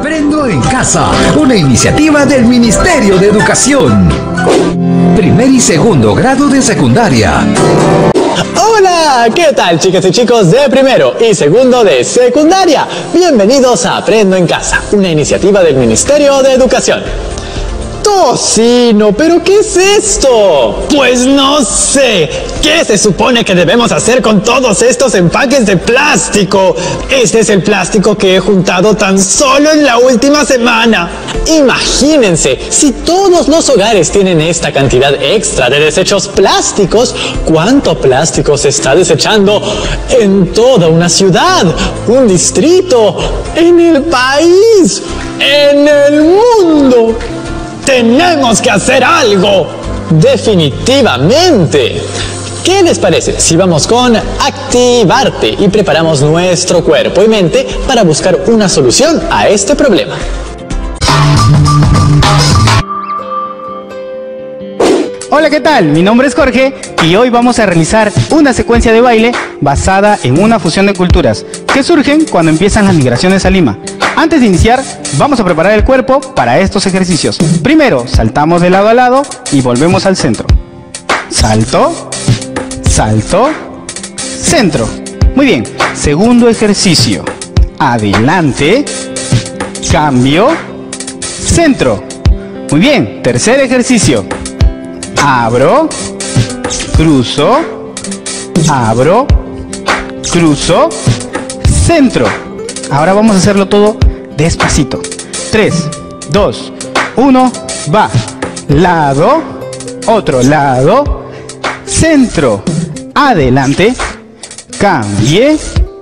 Aprendo en Casa, una iniciativa del Ministerio de Educación. Primer y segundo grado de secundaria. Hola, ¿qué tal, chicas y chicos de primero y segundo de secundaria? Bienvenidos a Aprendo en Casa, una iniciativa del Ministerio de Educación. Tocino, ¿pero qué es esto? Pues no sé. ¿Qué se supone que debemos hacer con todos estos empaques de plástico? Este es el plástico que he juntado tan solo en la última semana. Imagínense, si todos los hogares tienen esta cantidad extra de desechos plásticos, ¿cuánto plástico se está desechando en toda una ciudad, un distrito, en el país, en el mundo? ¡Tenemos que hacer algo! ¡Definitivamente! ¿Qué les parece si vamos con Activarte y preparamos nuestro cuerpo y mente para buscar una solución a este problema? Hola, ¿qué tal? Mi nombre es Jorge y hoy vamos a realizar una secuencia de baile basada en una fusión de culturas que surgen cuando empiezan las migraciones a Lima. Antes de iniciar, vamos a preparar el cuerpo para estos ejercicios. Primero, saltamos de lado a lado y volvemos al centro. Salto, salto, centro. Muy bien. Segundo ejercicio. Adelante, cambio, centro. Muy bien. Tercer ejercicio. Abro, cruzo, abro, cruzo, centro. Ahora vamos a hacerlo todo despacito. 3, 2, 1, va. Lado, otro lado, centro, adelante, cambie,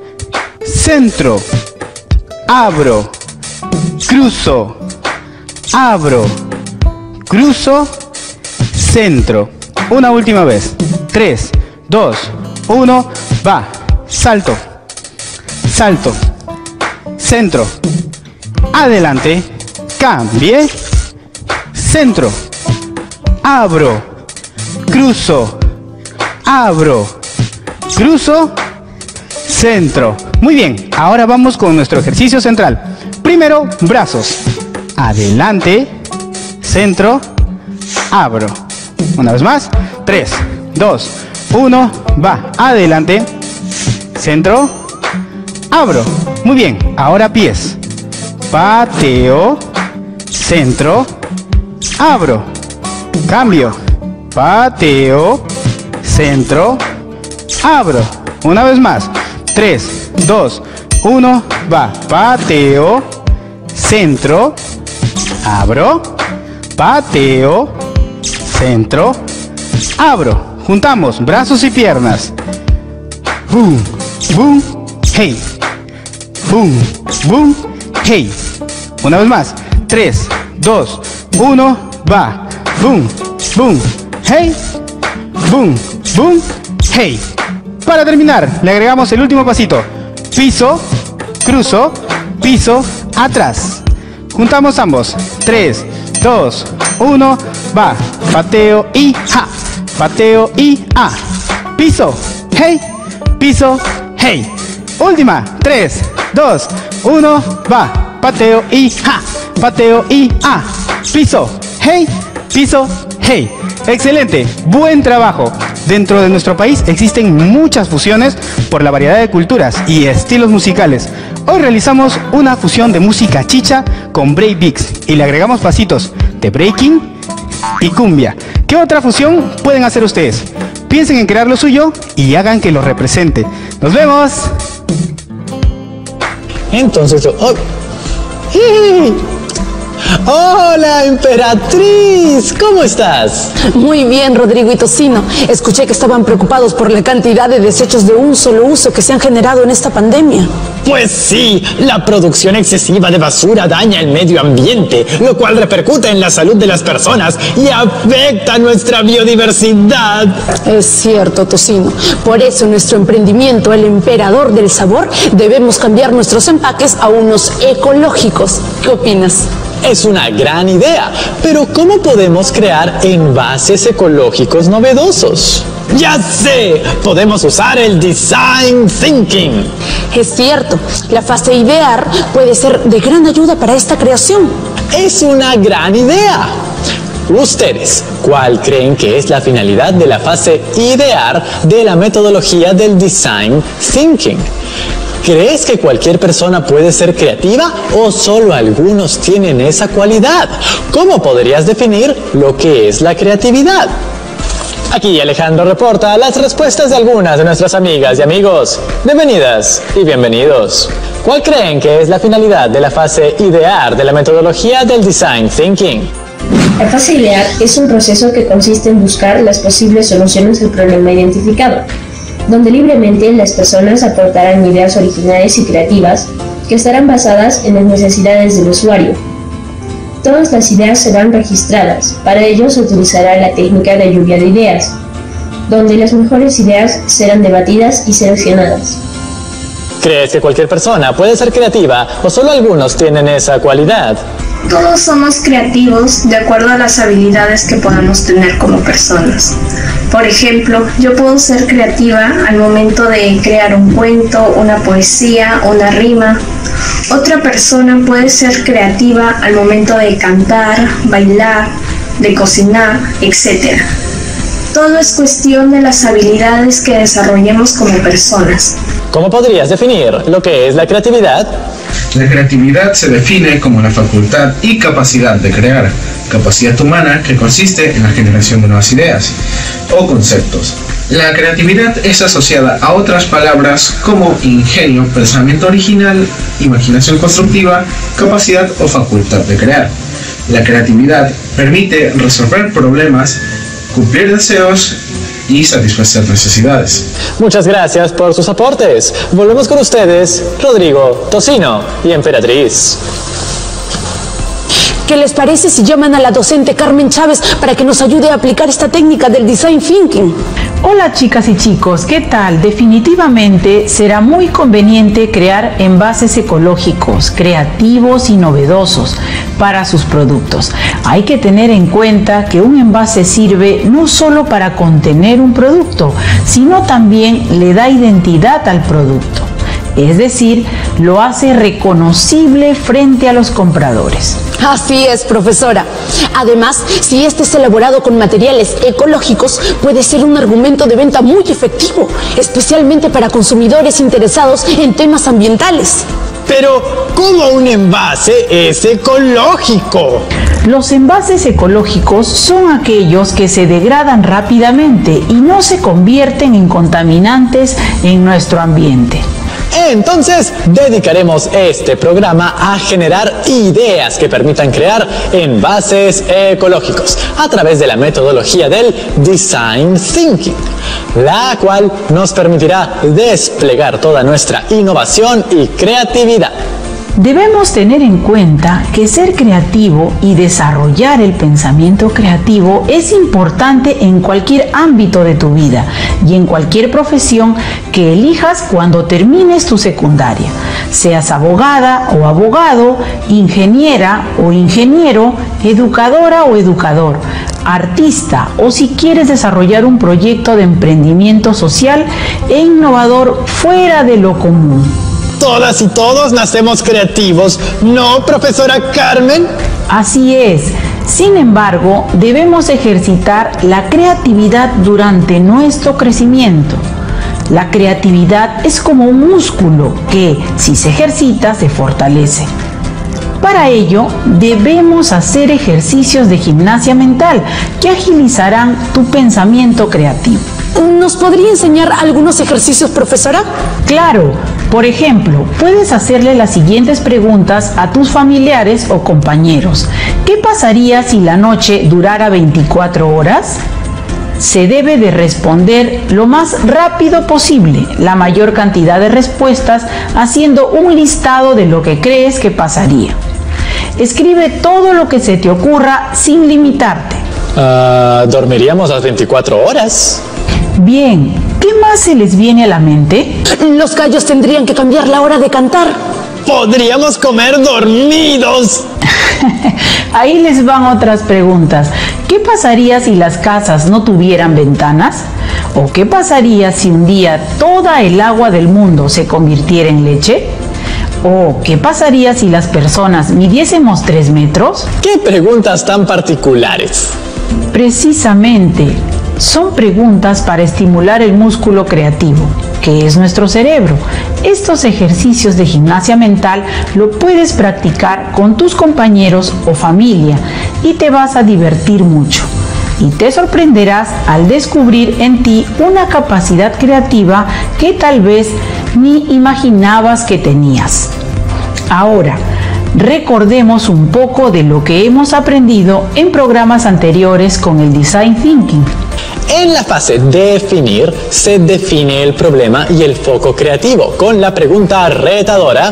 centro, abro, cruzo, abro, cruzo, centro. Una última vez. 3, 2, 1, va. Salto, salto, centro, adelante, cambie, centro, abro, cruzo, abro, cruzo, centro. Muy bien, ahora vamos con nuestro ejercicio central. Primero, brazos, adelante, centro, abro. Una vez más, 3, 2, 1, va, adelante, centro, abro. Muy bien, ahora pies. Pateo, centro, abro, cambio, pateo, centro, abro. Una vez más, 3, 2, 1, va, pateo, centro, abro, pateo, centro, abro. Juntamos brazos y piernas. Boom, boom, hey. Boom, boom, hey. Una vez más. 3, 2, 1, va. Boom, boom, hey. Boom, boom, hey. Para terminar, le agregamos el último pasito. Piso, cruzo, piso, atrás. Juntamos ambos. 3, 2, 1, va. Pateo y ja. Pateo y a. Piso, hey. Piso, hey. Última. 3, 2, 1, va. Pateo y ja. Pateo y a. Piso, hey. Piso, hey. Excelente, buen trabajo. Dentro de nuestro país existen muchas fusiones por la variedad de culturas y estilos musicales. Hoy realizamos una fusión de música chicha con breakbeats y le agregamos pasitos de breaking y cumbia. ¿Qué otra fusión pueden hacer ustedes? Piensen en crear lo suyo y hagan que lo represente. ¡Nos vemos! Entonces yo... Oh. ¡Hola, emperatriz! ¿Cómo estás? Muy bien, Rodrigo y Tocino. Escuché que estaban preocupados por la cantidad de desechos de un solo uso que se han generado en esta pandemia. Pues sí, la producción excesiva de basura daña el medio ambiente, lo cual repercute en la salud de las personas y afecta nuestra biodiversidad. Es cierto, Tocino. Por eso en nuestro emprendimiento, El Emperador del Sabor, debemos cambiar nuestros empaques a unos ecológicos. ¿Qué opinas? Es una gran idea, pero ¿cómo podemos crear envases ecológicos novedosos? ¡Ya sé! Podemos usar el Design Thinking. Es cierto, Exacto. La fase idear puede ser de gran ayuda para esta creación. Es una gran idea. Ustedes, ¿cuál creen que es la finalidad de la fase idear de la metodología del Design Thinking? ¿Crees que cualquier persona puede ser creativa o solo algunos tienen esa cualidad? ¿Cómo podrías definir lo que es la creatividad? Aquí Alejandro reporta las respuestas de algunas de nuestras amigas y amigos. Bienvenidas y bienvenidos. ¿Cuál creen que es la finalidad de la fase idear de la metodología del Design Thinking? La fase idear es un proceso que consiste en buscar las posibles soluciones al problema identificado, donde libremente las personas aportarán ideas originales y creativas que estarán basadas en las necesidades del usuario. Todas las ideas serán registradas. Para ello se utilizará la técnica de lluvia de ideas, donde las mejores ideas serán debatidas y seleccionadas. ¿Crees que cualquier persona puede ser creativa o solo algunos tienen esa cualidad? Todos somos creativos de acuerdo a las habilidades que podamos tener como personas. Por ejemplo, yo puedo ser creativa al momento de crear un cuento, una poesía, una rima. Otra persona puede ser creativa al momento de cantar, bailar, de cocinar, etc. Todo es cuestión de las habilidades que desarrollemos como personas. ¿Cómo podrías definir lo que es la creatividad? La creatividad se define como la facultad y capacidad de crear, capacidad humana que consiste en la generación de nuevas ideas o conceptos. La creatividad es asociada a otras palabras como ingenio, pensamiento original, imaginación constructiva, capacidad o facultad de crear. La creatividad permite resolver problemas, cumplir deseos y satisfacer necesidades. Muchas gracias por sus aportes. Volvemos con ustedes, Rodrigo, Tocino y Emperatriz. ¿Qué les parece si llaman a la docente Carmen Chávez para que nos ayude a aplicar esta técnica del Design Thinking? Hola chicas y chicos, ¿qué tal? Definitivamente será muy conveniente crear envases ecológicos, creativos y novedosos para sus productos. Hay que tener en cuenta que un envase sirve no solo para contener un producto, sino también le da identidad al producto. Es decir, lo hace reconocible frente a los compradores. Así es, profesora. Además, si este es elaborado con materiales ecológicos, puede ser un argumento de venta muy efectivo, especialmente para consumidores interesados en temas ambientales. Pero, ¿cómo un envase es ecológico? Los envases ecológicos son aquellos que se degradan rápidamente y no se convierten en contaminantes en nuestro ambiente. Entonces, dedicaremos este programa a generar ideas que permitan crear envases ecológicos a través de la metodología del Design Thinking, la cual nos permitirá desplegar toda nuestra innovación y creatividad. Debemos tener en cuenta que ser creativo y desarrollar el pensamiento creativo es importante en cualquier ámbito de tu vida y en cualquier profesión que elijas cuando termines tu secundaria. Seas abogada o abogado, ingeniera o ingeniero, educadora o educador, artista o si quieres desarrollar un proyecto de emprendimiento social e innovador fuera de lo común. Todas y todos nacemos creativos, ¿no, profesora Carmen? Así es. Sin embargo, debemos ejercitar la creatividad durante nuestro crecimiento. La creatividad es como un músculo que, si se ejercita, se fortalece. Para ello, debemos hacer ejercicios de gimnasia mental que agilizarán tu pensamiento creativo. ¿Nos podría enseñar algunos ejercicios, profesora? Claro. Por ejemplo, puedes hacerle las siguientes preguntas a tus familiares o compañeros. ¿Qué pasaría si la noche durara 24 horas? Se debe de responder lo más rápido posible, la mayor cantidad de respuestas, haciendo un listado de lo que crees que pasaría. Escribe todo lo que se te ocurra sin limitarte. ¿Dormiríamos las 24 horas? Bien, ¿qué más se les viene a la mente? Los gallos tendrían que cambiar la hora de cantar. ¡Podríamos comer dormidos! Ahí les van otras preguntas. ¿Qué pasaría si las casas no tuvieran ventanas? ¿O qué pasaría si un día toda el agua del mundo se convirtiera en leche? ¿O qué pasaría si las personas midiésemos 3 metros? ¿Qué preguntas tan particulares? Precisamente, son preguntas para estimular el músculo creativo, que es nuestro cerebro. Estos ejercicios de gimnasia mental lo puedes practicar con tus compañeros o familia y te vas a divertir mucho. Y te sorprenderás al descubrir en ti una capacidad creativa que tal vez ni imaginabas que tenías. Ahora, recordemos un poco de lo que hemos aprendido en programas anteriores con el Design Thinking. En la fase definir, se define el problema y el foco creativo con la pregunta retadora: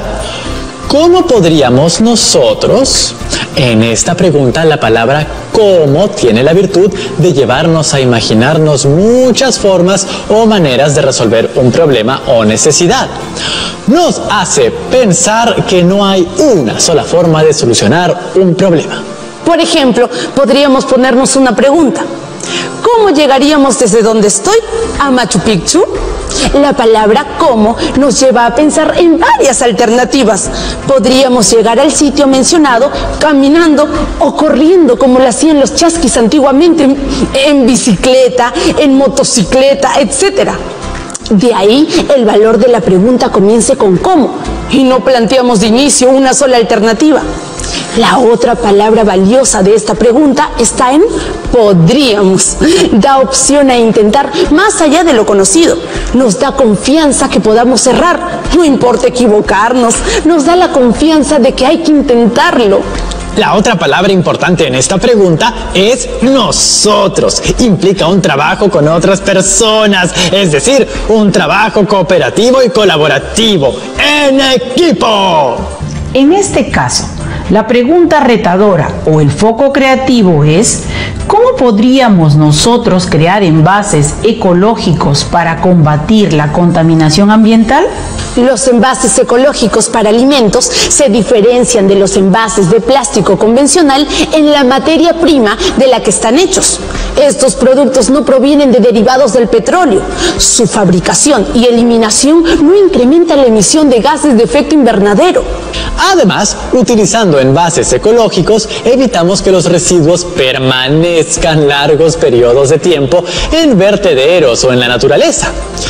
¿cómo podríamos nosotros? En esta pregunta, la palabra cómo tiene la virtud de llevarnos a imaginarnos muchas formas o maneras de resolver un problema o necesidad. Nos hace pensar que no hay una sola forma de solucionar un problema. Por ejemplo, podríamos ponernos una pregunta. ¿Cómo llegaríamos desde donde estoy a Machu Picchu? La palabra cómo nos lleva a pensar en varias alternativas. Podríamos llegar al sitio mencionado caminando o corriendo, como lo hacían los chasquis antiguamente, en bicicleta, en motocicleta, etc. De ahí el valor de la pregunta comience con cómo y no planteamos de inicio una sola alternativa. La otra palabra valiosa de esta pregunta está en podríamos. Da opción a intentar más allá de lo conocido. Nos da confianza que podamos errar. No importa equivocarnos. Nos da la confianza de que hay que intentarlo. La otra palabra importante en esta pregunta es nosotros. Implica un trabajo con otras personas, es decir, un trabajo cooperativo y colaborativo, en equipo. En este caso, la pregunta retadora o el foco creativo es: ¿cómo podríamos nosotros crear envases ecológicos para combatir la contaminación ambiental? Los envases ecológicos para alimentos se diferencian de los envases de plástico convencional en la materia prima de la que están hechos. Estos productos no provienen de derivados del petróleo. Su fabricación y eliminación no incrementan la emisión de gases de efecto invernadero. Además, utilizando envases ecológicos, evitamos que los residuos permanezcan largos periodos de tiempo en vertederos o en la naturaleza,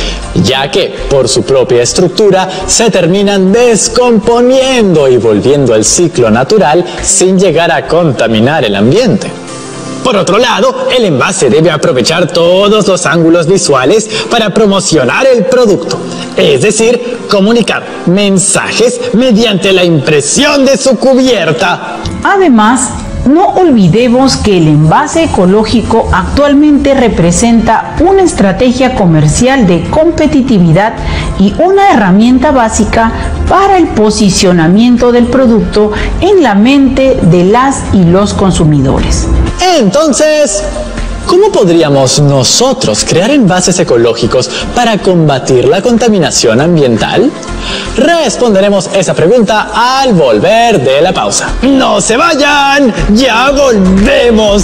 ya que, por su propia estructura, se terminan descomponiendo y volviendo al ciclo natural sin llegar a contaminar el ambiente. Por otro lado, el envase debe aprovechar todos los ángulos visuales para promocionar el producto, es decir, comunicar mensajes mediante la impresión de su cubierta. Además, no olvidemos que el envase ecológico actualmente representa una estrategia comercial de competitividad y una herramienta básica para el posicionamiento del producto en la mente de las y los consumidores. Entonces, ¿cómo podríamos nosotros crear envases ecológicos para combatir la contaminación ambiental? Responderemos esa pregunta al volver de la pausa. ¡No se vayan! ¡Ya volvemos!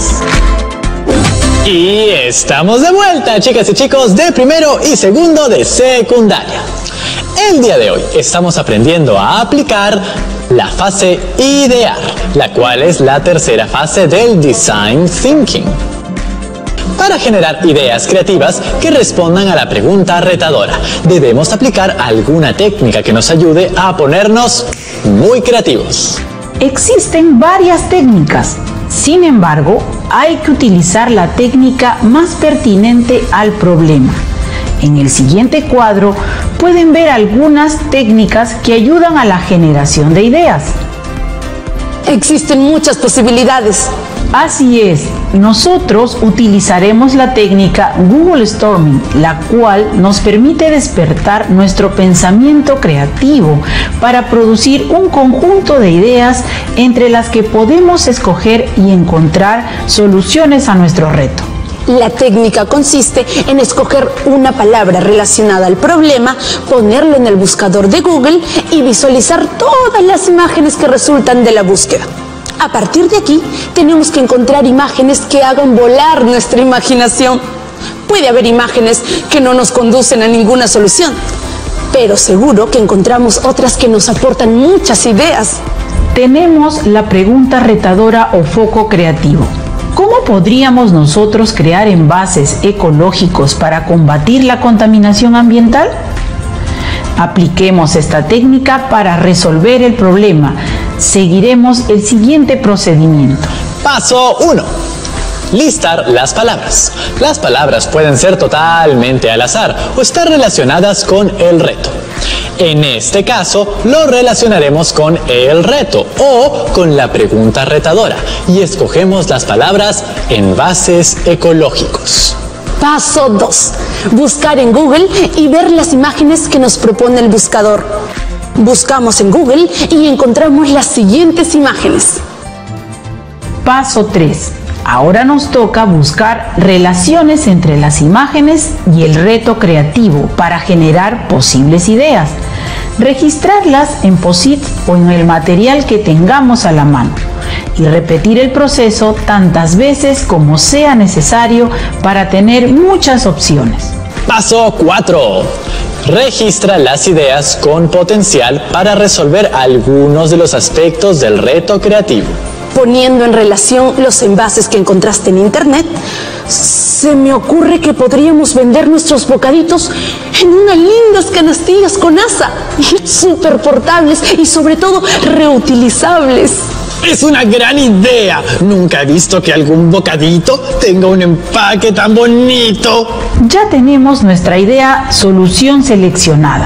Y estamos de vuelta, chicas y chicos de primero y segundo de secundaria. El día de hoy estamos aprendiendo a aplicar la fase idear, la cual es la tercera fase del Design Thinking, para generar ideas creativas que respondan a la pregunta retadora. Debemos aplicar alguna técnica que nos ayude a ponernos muy creativos. Existen varias técnicas. Sin embargo, hay que utilizar la técnica más pertinente al problema. En el siguiente cuadro pueden ver algunas técnicas que ayudan a la generación de ideas. Existen muchas posibilidades. Así es, nosotros utilizaremos la técnica Google Storming, la cual nos permite despertar nuestro pensamiento creativo para producir un conjunto de ideas entre las que podemos escoger y encontrar soluciones a nuestro reto. La técnica consiste en escoger una palabra relacionada al problema, ponerlo en el buscador de Google y visualizar todas las imágenes que resultan de la búsqueda. A partir de aquí, tenemos que encontrar imágenes que hagan volar nuestra imaginación. Puede haber imágenes que no nos conducen a ninguna solución, pero seguro que encontramos otras que nos aportan muchas ideas. Tenemos la pregunta retadora o foco creativo. ¿Cómo podríamos nosotros crear envases ecológicos para combatir la contaminación ambiental? Apliquemos esta técnica para resolver el problema. Seguiremos el siguiente procedimiento. Paso 1. Listar las palabras. Las palabras pueden ser totalmente al azar o estar relacionadas con el reto. En este caso, lo relacionaremos con el reto o con la pregunta retadora y escogemos las palabras envases ecológicos. Paso 2. Buscar en Google y ver las imágenes que nos propone el buscador. Buscamos en Google y encontramos las siguientes imágenes. Paso 3. Ahora nos toca buscar relaciones entre las imágenes y el reto creativo para generar posibles ideas. Registrarlas en POSIT o en el material que tengamos a la mano y repetir el proceso tantas veces como sea necesario para tener muchas opciones. Paso 4. Registra las ideas con potencial para resolver algunos de los aspectos del reto creativo. Poniendo en relación los envases que encontraste en internet, se me ocurre que podríamos vender nuestros bocaditos en unas lindas canastillas con asa, súper portables y sobre todo reutilizables. ¡Es una gran idea! Nunca he visto que algún bocadito tenga un empaque tan bonito. Ya tenemos nuestra idea solución seleccionada.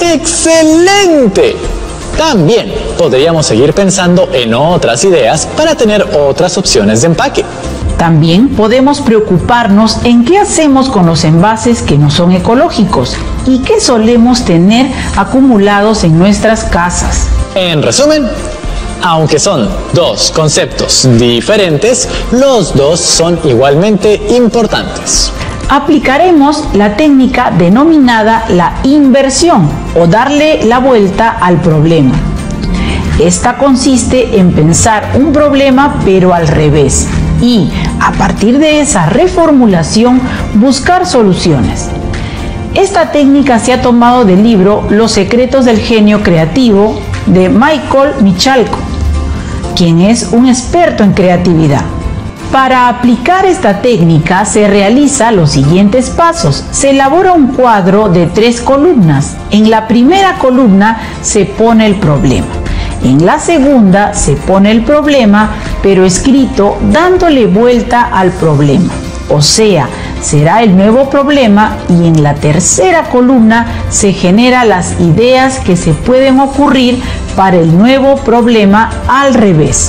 ¡Excelente! También podríamos seguir pensando en otras ideas para tener otras opciones de empaque. También podemos preocuparnos en qué hacemos con los envases que no son ecológicos y que solemos tener acumulados en nuestras casas. En resumen, aunque son dos conceptos diferentes, los dos son igualmente importantes. Aplicaremos la técnica denominada la inversión o darle la vuelta al problema. Esta consiste en pensar un problema pero al revés y, a partir de esa reformulación, buscar soluciones. Esta técnica se ha tomado del libro Los secretos del genio creativo de Michael Michalko, quien es un experto en creatividad. Para aplicar esta técnica se realizan los siguientes pasos. Se elabora un cuadro de 3 columnas. En la primera columna se pone el problema. En la segunda se pone el problema, pero escrito dándole vuelta al problema. O sea, será el nuevo problema, y en la tercera columna se generan las ideas que se pueden ocurrir para el nuevo problema al revés.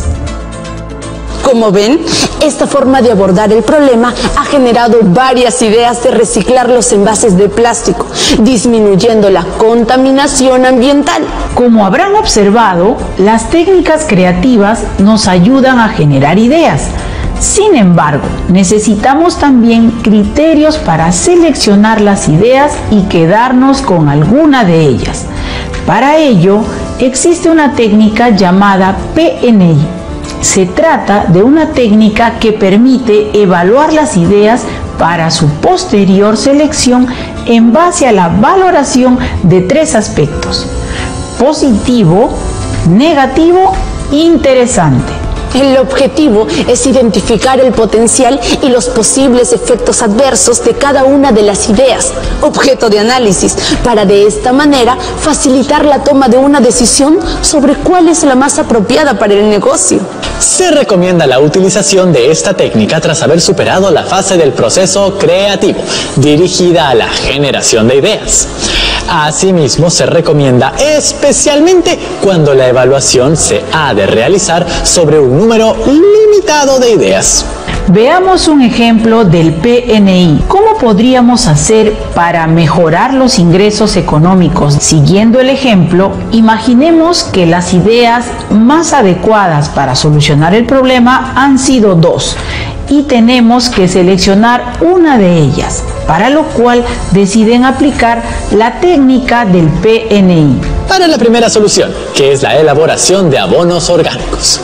Como ven, esta forma de abordar el problema ha generado varias ideas de reciclar los envases de plástico, disminuyendo la contaminación ambiental. Como habrán observado, las técnicas creativas nos ayudan a generar ideas. Sin embargo, necesitamos también criterios para seleccionar las ideas y quedarnos con alguna de ellas. Para ello, existe una técnica llamada PNI. Se trata de una técnica que permite evaluar las ideas para su posterior selección en base a la valoración de 3 aspectos: positivo, negativo, interesante. El objetivo es identificar el potencial y los posibles efectos adversos de cada una de las ideas, objeto de análisis, para de esta manera facilitar la toma de una decisión sobre cuál es la más apropiada para el negocio. Se recomienda la utilización de esta técnica tras haber superado la fase del proceso creativo, dirigida a la generación de ideas. Asimismo, se recomienda especialmente cuando la evaluación se ha de realizar sobre un número limitado de ideas. Veamos un ejemplo del PNI. ¿Cómo podríamos hacer para mejorar los ingresos económicos? Siguiendo el ejemplo, imaginemos que las ideas más adecuadas para solucionar el problema han sido 2 y tenemos que seleccionar una de ellas, para lo cual deciden aplicar la técnica del PNI. Para la primera solución, que es la elaboración de abonos orgánicos,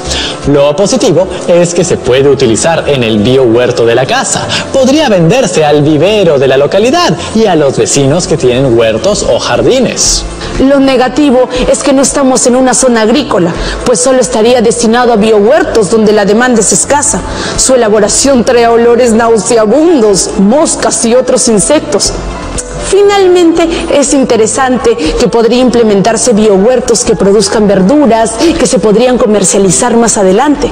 Lo positivo es que se puede utilizar en el biohuerto de la casa. Podría venderse al vivero de la localidad y a los vecinos que tienen huertos o jardines. Lo negativo es que no estamos en una zona agrícola, pues solo estaría destinado a biohuertos donde la demanda es escasa. Su elaboración trae olores nauseabundos, moscas y otros insectos. Finalmente, es interesante que podría implementarse biohuertos que produzcan verduras que se podrían comercializar más adelante.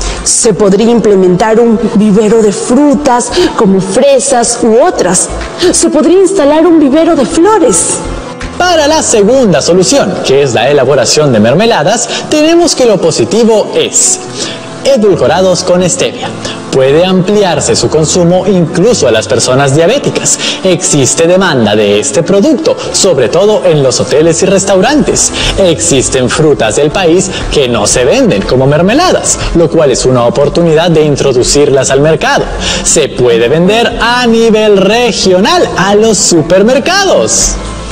Se podría implementar un vivero de frutas como fresas u otras. Se podría instalar un vivero de flores. Para la segunda solución, que es la elaboración de mermeladas, tenemos que lo positivo es edulcorados con stevia. Puede ampliarse su consumo incluso a las personas diabéticas. Existe demanda de este producto, sobre todo en los hoteles y restaurantes. Existen frutas del país que no se venden como mermeladas, lo cual es una oportunidad de introducirlas al mercado. Se puede vender a nivel regional a los supermercados.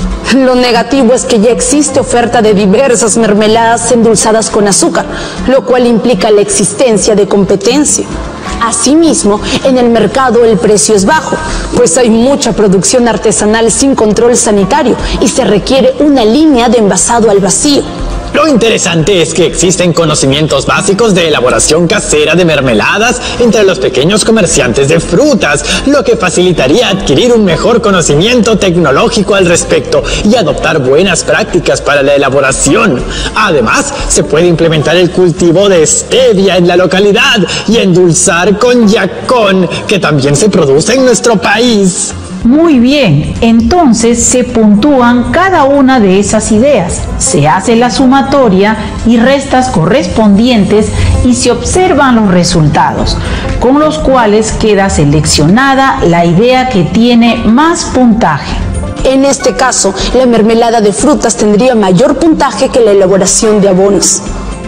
Lo negativo es que ya existe oferta de diversas mermeladas endulzadas con azúcar, lo cual implica la existencia de competencia. Asimismo, en el mercado el precio es bajo, pues hay mucha producción artesanal sin control sanitario y se requiere una línea de envasado al vacío. Lo interesante es que existen conocimientos básicos de elaboración casera de mermeladas entre los pequeños comerciantes de frutas, lo que facilitaría adquirir un mejor conocimiento tecnológico al respecto y adoptar buenas prácticas para la elaboración. Además, se puede implementar el cultivo de stevia en la localidad y endulzar con yacón, que también se produce en nuestro país. Muy bien, entonces se puntúan cada una de esas ideas, se hace la sumatoria y restas correspondientes y se observan los resultados, con los cuales queda seleccionada la idea que tiene más puntaje. En este caso, la mermelada de frutas tendría mayor puntaje que la elaboración de abonos.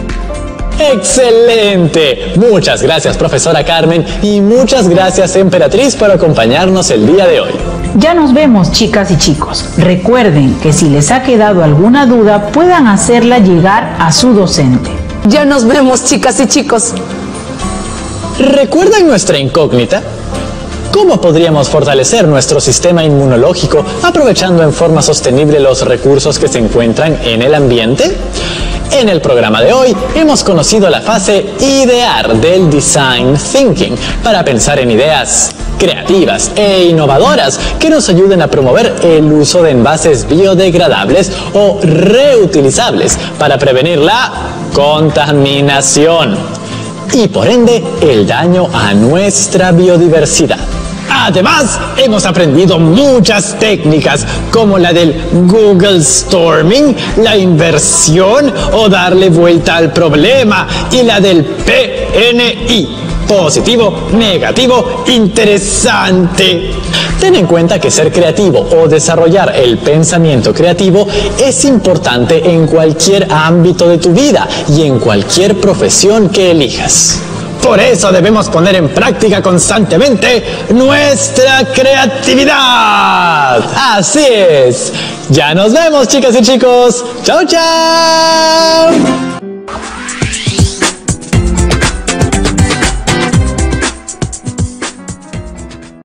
¡Excelente! Muchas gracias, profesora Carmen, y muchas gracias, Emperatriz, por acompañarnos el día de hoy. Ya nos vemos, chicas y chicos. Recuerden que si les ha quedado alguna duda, puedan hacerla llegar a su docente. Ya nos vemos, chicas y chicos. ¿Recuerdan nuestra incógnita? ¿Cómo podríamos fortalecer nuestro sistema inmunológico aprovechando en forma sostenible los recursos que se encuentran en el ambiente? En el programa de hoy hemos conocido la fase idear del Design Thinking para pensar en ideas creativas e innovadoras que nos ayuden a promover el uso de envases biodegradables o reutilizables para prevenir la contaminación y por ende el daño a nuestra biodiversidad. Además, hemos aprendido muchas técnicas como la del Google Storming, la inversión o darle vuelta al problema y la del PNI. Positivo, negativo, interesante. Ten en cuenta que ser creativo o desarrollar el pensamiento creativo es importante en cualquier ámbito de tu vida y en cualquier profesión que elijas. Por eso debemos poner en práctica constantemente nuestra creatividad. Así es. Ya nos vemos, chicas y chicos. ¡Chao, chao!